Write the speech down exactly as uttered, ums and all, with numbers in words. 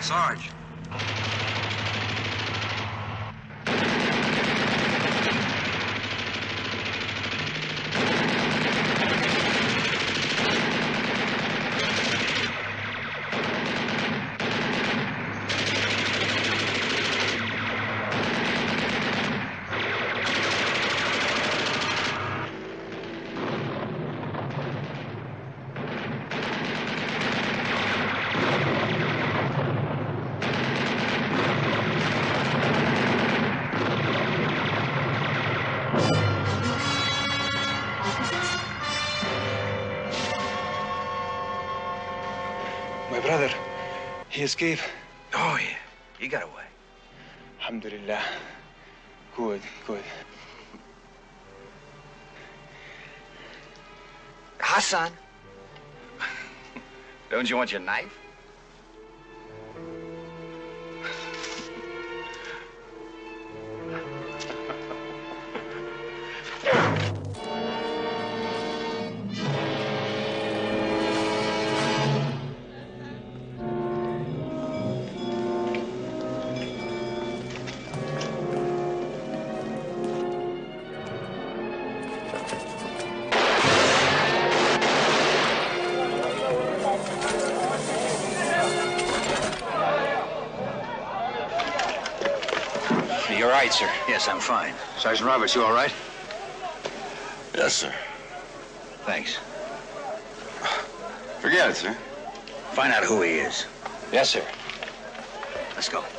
Sarge. My brother, he escaped. Oh, yeah. He got away. Alhamdulillah. Good, good. Hassan. Don't you want your knife? You're right, sir. Yes, I'm fine. Sergeant Roberts, you all right? Yes, sir. Thanks. Forget it, sir. Find out who he is. Yes, sir. Let's go.